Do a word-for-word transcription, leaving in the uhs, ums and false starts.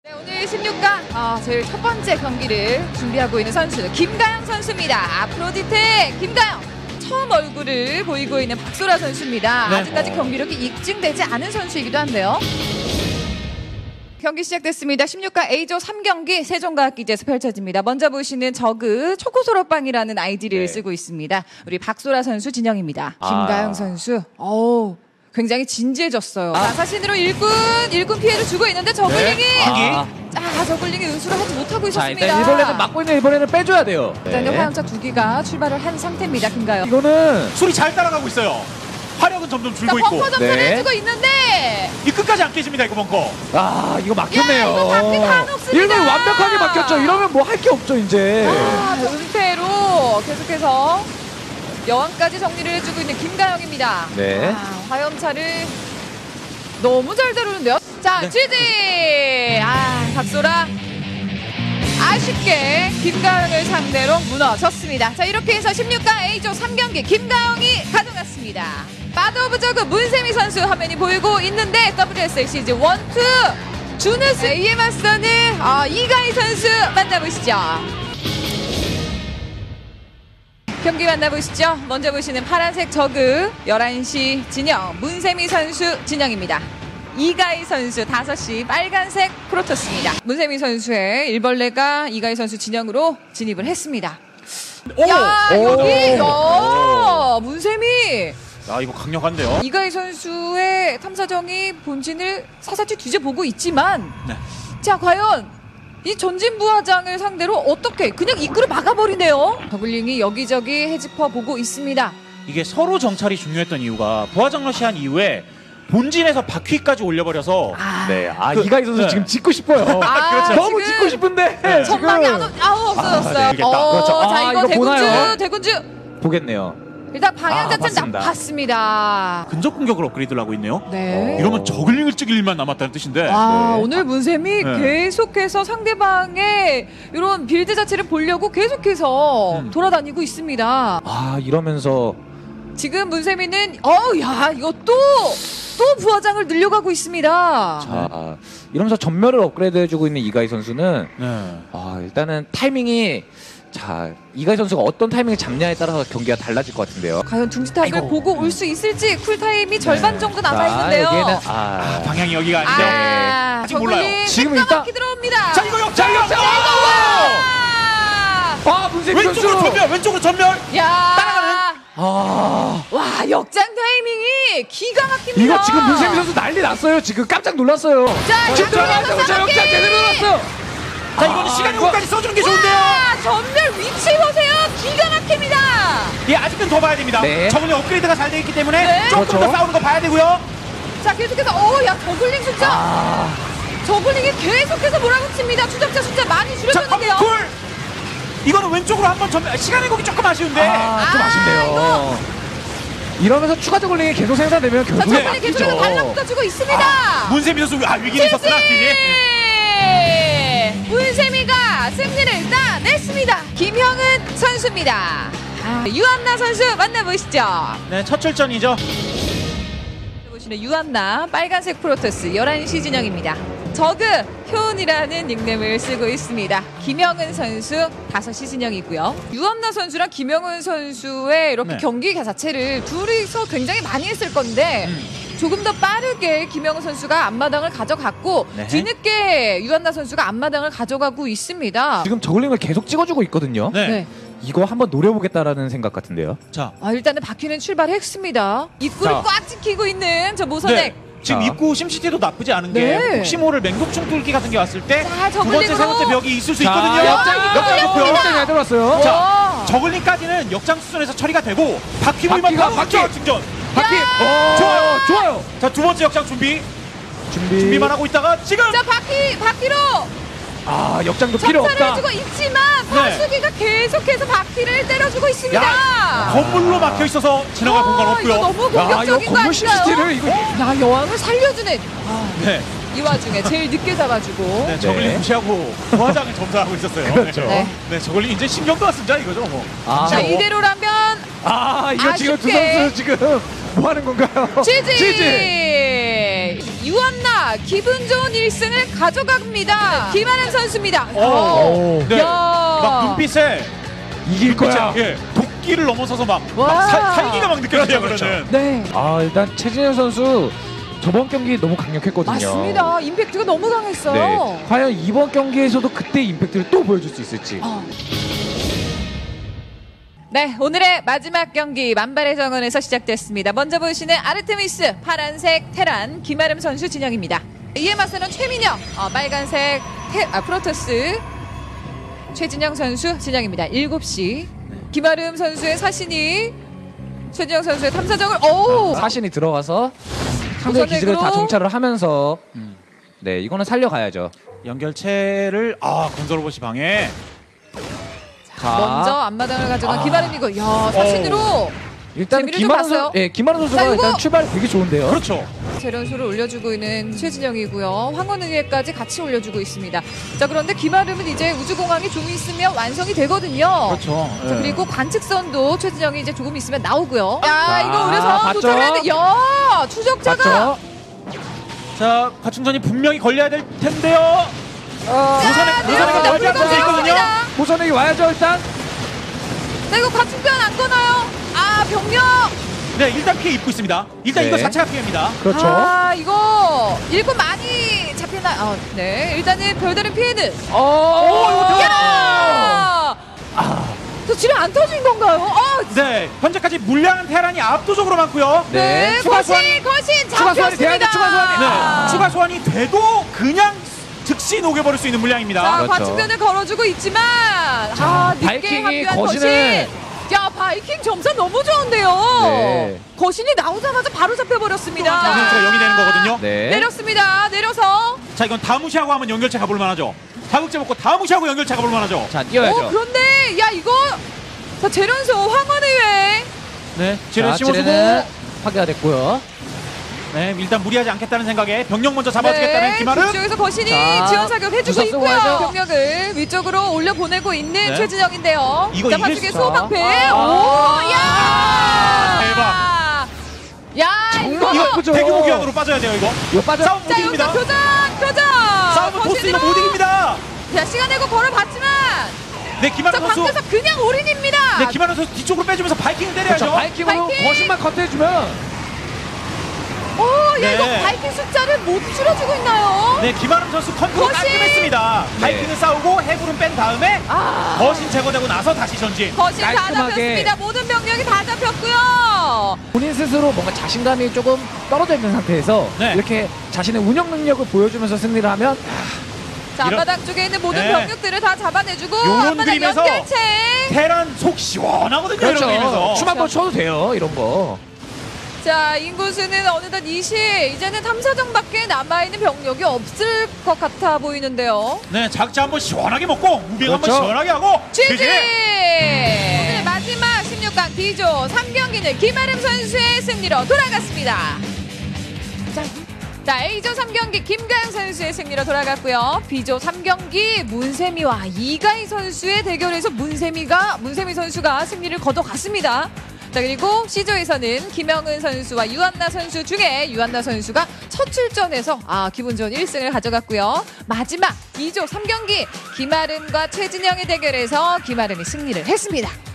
네, 오늘 십육 강 아, 저희 첫 번째 경기를 준비하고 있는 선수 김가영 선수입니다. 아프로디테 김가영 처음 얼굴을 보이고 있는 박소라 선수입니다. 네. 아직까지 경기력이 입증되지 않은 선수이기도 한데요. 경기 시작됐습니다. 십육 강 A조 삼 경기 세종과학기지에서 펼쳐집니다. 먼저 보시는 저그 초코소라빵이라는 아이디를 네. 쓰고 있습니다. 우리 박소라 선수 진영입니다. 아. 김가영 선수 어우 굉장히 진지해졌어요. 자, 사신으로 일군, 일군 피해를 주고 있는데 저글링이 네. 아, 아 저글링이 은수를 하지 못하고 자, 있었습니다. 일단 일벌레는 막고 있는 일벌레는 빼줘야 돼요. 일단은 네. 화염차 두 기가 출발을 한 상태입니다. 김가영. 이거는 소리 잘 따라가고 있어요. 화력은 점점 자, 줄고 있고. 벙커 점사를 네. 해주고 있는데 이 끝까지 안 깨집니다, 이거 벙커. 아 이거 막혔네요. 야, 이거 바퀴 다 녹습니다. 이거 완벽하게 막혔죠. 이러면 뭐 할 게 없죠 이제. 아, 은폐로 계속해서 여왕까지 정리를 해주고 있는 김가영입니다. 네. 아, 화염차를 너무 잘 다루는데요. 자, 네. 지지! 아, 박소라 아쉽게 김가영을 상대로 무너졌습니다. 자, 이렇게 해서 십육 강 A조 삼 경기 김가영이 가져갔습니다. 바드 오브 저그 문세미 선수 화면이 보이고 있는데 더블유에스엘 시즌 일, 이 주누스 이에 맞서는 아, 이가희 선수 만나보시죠. 경기 만나보시죠. 먼저 보시는 파란색 저그 열한 시 진영 문세미 선수 진영입니다. 이가희 선수 다섯 시 빨간색 프로토스입니다. 문세미 선수의 일벌레가 이가희 선수 진영으로 진입을 했습니다. 오! 야 오! 여기 야 문세미 야, 이거 강력한데요. 이가희 선수의 탐사정이 본진을 사사치 뒤져보고 있지만 네. 자 과연 이 전진부하장을 상대로 어떻게 그냥 입구를 막아버리네요. 저글링이 여기저기 헤집어 보고 있습니다. 이게 서로 정찰이 중요했던 이유가 부하장 러시한 이후에 본진에서 바퀴까지 올려버려서 아, 네. 아 그, 이가희 선수 네. 지금 짓고 싶어요. 아, 그렇죠. 너무 지금 짓고 싶은데 네. 지금 전방이 안, 오- 아우 없어졌어요. 아, 네, 알겠다. 어, 그렇죠. 자 아, 이거 이거 대군주 보나요? 대군주 보겠네요. 일단 방향 아, 자체는 맞습니다. 나빴습니다. 근접 공격을 업그레이드를 하고 있네요. 네. 어. 이러면 저글링을 찍을 일만 남았다는 뜻인데. 아, 네. 오늘 문쌤이 네. 계속해서 상대방의 이런 빌드 자체를 보려고 계속해서 음. 돌아다니고 있습니다. 아 이러면서 지금 문쌤이는 어우 야 이거 또 또 부하장을 늘려가고 있습니다. 자 이러면서 전멸을 업그레이드 해주고 있는 이가희 선수는 네. 아 일단은 타이밍이 자 이가희 선수가 어떤 타이밍을 잡냐에 따라서 경기가 달라질 것 같은데요. 과연 둥지탑을 아이고. 보고 올 수 있을지 쿨타임이 절반 정도 남아있는데요. 자, 여기에는 아, 아, 방향이 여기가 아닌데. 아, 아직 몰라요. 저글링 지금 깜깜하게 일단- 들어옵니다. 자, 이거 역장! 자, 역장! 아, 아 문세미 선수. 왼쪽으로 전멸! 왼쪽으로 전멸! 야, 따라가는? 아 와 역장 타이밍이 기가 막힙니다. 이거 지금 문세미 선수 난리 났어요. 지금 깜짝 놀랐어요. 자, 지금 역장 들어가자마자 역장 역장 제대로 놀랐어요. 자, 이거는 시간이 이거- 끝까지 써주는 게 좋은데요. 와, 전멸 위치 보세요. 기가 막힙니다. 예, 아직은 더 봐야 됩니다. 네. 저글링 업그레이드가 잘 돼 있기 때문에 네. 조금 그렇죠. 더 싸우는 거 봐야 되고요. 자 계속해서 어야 저글링 숫자 아 저글링이 계속해서 몰아붙입니다. 추적자 숫자 많이 자, 줄여줬는데요. 쿨! 이거는 왼쪽으로 한번 전멸. 시간의 곡이 조금 아쉬운데. 아, 좀 아, 아쉽네요. 이러면서 추가 저글링이 계속 생산되면 자 결국에 저글링 막히죠. 계속해서 달라붙어주고 있습니다. 문세미 선수 아 위기에 있었구나. 위기. 문세미가 승리를 따냈습니다. 김형은 선수입니다. 아, 유한나 선수 만나보시죠. 네, 첫 출전이죠. 보시는 유한나 빨간색 프로토스 열한 시 진영입니다. 저그 효은이라는 닉네임을 쓰고 있습니다. 김영은 선수 다섯 시 진영이고요. 유한나 선수랑 김영은 선수의 이렇게 네. 경기 자체를 둘이서 굉장히 많이 했을 건데 음. 조금 더 빠르게 김영은 선수가 앞마당을 가져갔고 네. 뒤늦게 유한나 선수가 앞마당을 가져가고 있습니다. 지금 저글링을 계속 찍어주고 있거든요. 네. 네. 이거 한번 노려보겠다라는 생각 같은데요. 자, 아, 일단은 바퀴는 출발했습니다. 입구를 자. 꽉 지키고 있는 저 모선액. 네. 지금 자. 입구 심시티도 나쁘지 않은 게 네. 혹시 모를 맹독충 뚫기 같은 게 왔을 때 자, 두 번째, 세 번째 저글링으로. 벽이 있을 수 자, 있거든요. 역장, 이거 역장 역장. 좋고요. 역장이 잘 들어왔어요. 자, 와. 저글링까지는 역장 수준에서 처리가 되고 바퀴 불만 바퀴가, 바로 바퀴. 바퀴 충전. 바퀴. 오, 좋아요. 좋아요. 자, 두 번째 역장 준비. 준비. 준비만 하고 있다가 지금 자, 바퀴, 바퀴로 아 역장도 필요 점사를 없다. 해주고 있지만 파수기가 계속해서 바퀴를 때려주고 있습니다. 야, 건물로 막혀 있어서 지나갈 공간 어, 없고요. 이거 너무 야 이거 공격적인 거 건물 아닌가요? 심시티를 이거. 야, 여왕을 살려주는 네. 이 와중에 제일 늦게 잡아주고. 네, 저글링 네. 무시하고 부하장을 점사하고 있었어요. 그렇죠. 네. 네, 저글링 이제 신경도 안 쓴다 이거죠, 뭐. 아, 자, 어. 이대로라면 아 이거 지금 두 아쉽게. 선수 지금 뭐 하는 건가요? 지지! 지지. 유한나 기분 좋은 일 일 승을 가져갑니다. 김아름 선수입니다. 오. 네. 야. 막 눈빛에 이길 거야. 예, 도끼를 넘어서서 막, 와. 막 살, 살기가 막 느껴져요. 그렇죠, 그러는. 네. 아 일단 최진영 선수 저번 경기 너무 강력했거든요. 맞습니다. 임팩트가 너무 강했어요. 네. 과연 이번 경기에서도 그때 임팩트를 또 보여줄 수 있을지. 어. 네, 오늘의 마지막 경기 만발의 정원에서 시작됐습니다. 먼저 보시는 아르테미스 파란색 테란 김아름 선수 진영입니다. 이에 맞서는 최민영 어, 빨간색 테, 아, 프로토스 최진영 선수 진영입니다. 일곱 시 김아름 선수의 사신이 최진영 선수의 탐사정을 오 사신이 들어가서 상대 우선 기지를 다 핵으로. 정찰을 하면서 음. 네 이거는 살려가야죠. 연결체를 아 건설로봇이 방해. 자, 먼저 앞마당을 가져간 아. 김아름이고 야 사신으로 일단 재미를 좀 김하른 봤어요. 선수, 예, 김하른 선수가 자, 이거- 일단 출발 되게 좋은데요. 그렇죠. 재련소를 올려주고 있는 최진영이고요. 황혼의회까지 같이 올려주고 있습니다. 자 그런데 김아름은 이제 우주공항이 좀 있으면 완성이 되거든요. 그렇죠. 자, 예. 그리고 관측선도 최진영이 이제 조금 있으면 나오고요. 야 아, 이거 그래서 봤죠? 도착했는데 야 추적자가 맞죠? 자 과충전이 분명히 걸려야 될 텐데요. 어, 우선에 자, 우선에 내려옵니다. 걸려야 될 수 있거든요. 불가능합니다. 보선에게 와야죠 일단. 자 이거 관측선 안 꺼나요? 아 병력. 네 일단 피해 입고 있습니다. 일단 네. 이거 자체가 피해입니다. 그렇죠. 아 이거 일꾼 많이 잡히나? 아, 네 일단은 별다른 피해는. 어, 이거 야! 저 지뢰 안 터진 건가요? 아, 네 현재까지 물량은 테란이 압도적으로 많고요. 네, 네, 추가 거신, 거신 추가 소환이 돼야 돼, 잡혔습니다. 추가 소환이. 네 아. 추가 소환이 돼도 그냥 즉시 녹여버릴 수 있는 물량입니다. 자, 그렇죠. 관측변을 걸어주고 있지만 아, 늦게 바이킹이 합류한 거신을- 거신. 야, 바이킹 점사 너무 좋은데요. 네. 거신이 나오자마자 바로 잡혀버렸습니다. 전선수가 영이 되는 거거든요. 네. 내렸습니다. 내려서. 자 이건 다 무시하고 하면 연결체 가볼 만하죠. 자극제 먹고 다 무시하고 연결체 가볼 만하죠. 자 어, 뛰어야죠. 그런데 야 이거 자 재련소 황혼의회. 네 자, 지뢰 씌워주고 지뢰는 파괴가 됐고요. 네 일단 무리하지 않겠다는 생각에 병력 먼저 잡아주겠다는 네, 김아름. 뒤쪽에서 거신이 자, 지원 사격 해주고 부서 쓰고 있고요. 가야죠. 병력을 위쪽으로 올려 보내고 있는 네. 최진영인데요. 이거 자, 이길 반쪽에 수- 소방패. 아. 오, 야! 아, 대박. 야, 정말 이거. 이거 예쁘죠. 대규모 기한으로 빠져야 돼요 이거. 이거 빠져. 싸움 못 자, 이깁니다. 여기서 교전, 교전. 싸움은 토스 이거 거신으로. 못 이깁니다. 자, 시간 내고 걸어봤지만, 네 자, 김아름 선수. 밖에서 그냥 올인입니다. 네 김아름 선수 뒤쪽으로 빼주면서 바이킹을 때려야죠. 그렇죠. 바이킹으로 바이킹! 거신만 커트해주면 오, 야, 네. 이거 바이킹 숫자를 못 줄여주고 있나요? 네 김아름 선수 컨트롤 거신! 깔끔했습니다. 네. 바이킹은 싸우고 해불은 뺀 다음에 아. 거신 제거되고 나서 다시 전진. 거신 다 깔끔하게. 잡혔습니다. 모든 병력이 다 잡혔고요. 본인 스스로 뭔가 자신감이 조금 떨어져 있는 상태에서 네. 이렇게 자신의 운영 능력을 보여주면서 승리를 하면 자, 이런- 앞바닥 쪽에 있는 모든 네. 병력들을 다 잡아내주고 요런 앞바닥 그림에서 연결체. 테란 속 시원하거든요 이런 그림에서. 그렇죠. 춤 한번 춰도 돼요 이런 거. 자, 인구수는 어느덧 이십. 이제는 탐사정밖에 남아있는 병력이 없을 것 같아 보이는데요. 네 자극제 한번 시원하게 먹고 무빙 한번 그렇죠. 시원하게 하고. 지지! 지지! 오늘 마지막 십육 강 D조 삼 경기는 김아름 선수의 승리로 돌아갔습니다. 자, 자 A조 삼 경기 김가영 선수의 승리로 돌아갔고요. B조 삼 경기 문세미와 이가희 선수의 대결에서 문세미가 문세미 선수가 승리를 거둬갔습니다. 자 그리고 C조에서는 김영은 선수와 유한나 선수 중에 유한나 선수가 첫 출전에서 아 기분 좋은 일 승을 가져갔고요. 마지막 E조 삼 경기 김아름과 최진영의 대결에서 김아름이 승리를 했습니다.